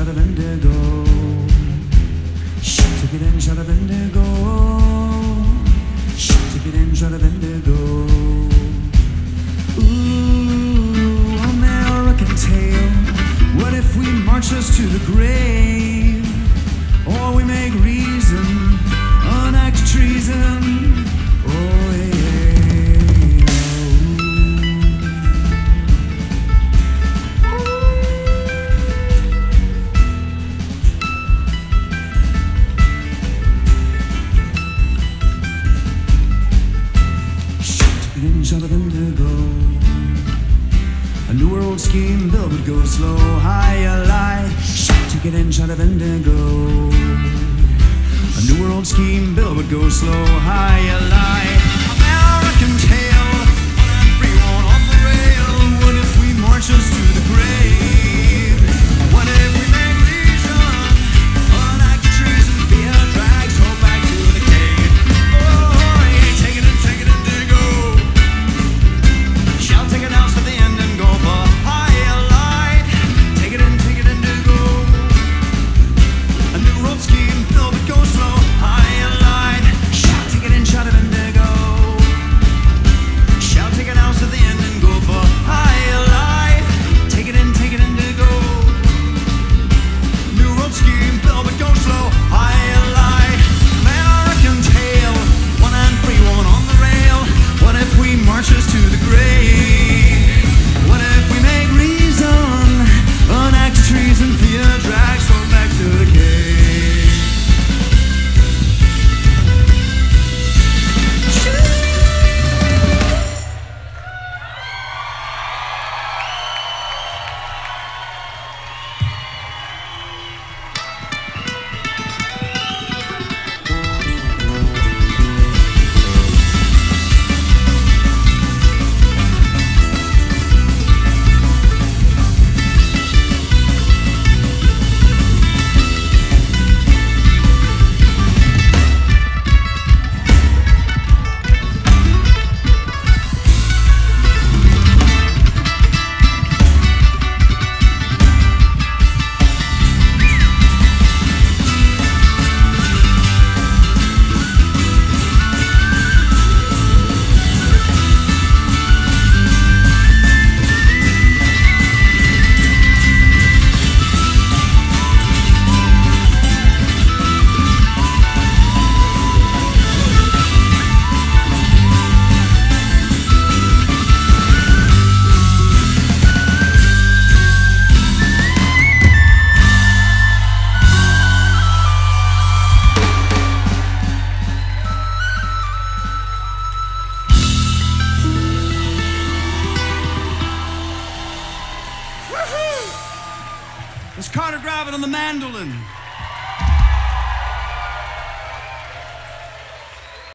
shot of indigo. Take it in, shot of indigo. Take it in, shot of indigo. Ooh, American tale. What if we march us to the grave? Or we make reason an act of treason? Oh, yeah. Shot of indigo. A new world scheme, bill would go slow, higher light. Take it in, shot of indigo. A new world scheme, bill would go slow, higher light. American tale, one and free, one off the rail. What if we march us to the grave? What if we make reason an act of treason? Fear drags hope back to the cave. Oh, yeah, take it in, indigo. Shall take it out to the end and go for higher light. Take it indigo. A new road scheme, build it, go slow, higher light. Shall take it in, shot of indigo. Shall take it out to the end and go for higher light. Take it indigo. New road scheme, build it, go slow, higher light. American tale, one and free, one on the rail. What if we march us to the grave? What if we make reason an act of treason? Fear drags us back to the cave. Carter Gravett on the mandolin.